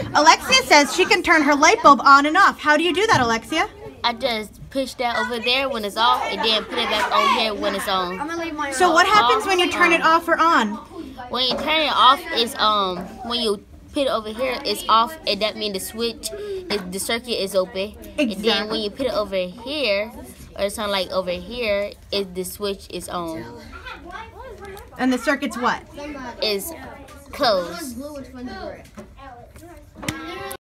Alexia says she can turn her light bulb on and off. How do you do that, Alexia? I just push that over there when it's off and then put it back on here when it's on. So what happens when you turn it off or on? When you turn it off, is when you put it over here, it's off, and that means the switch, the circuit is open. Exactly. And then when you put it over here, or something like over here, the switch is on. And the circuit's what? Is closed.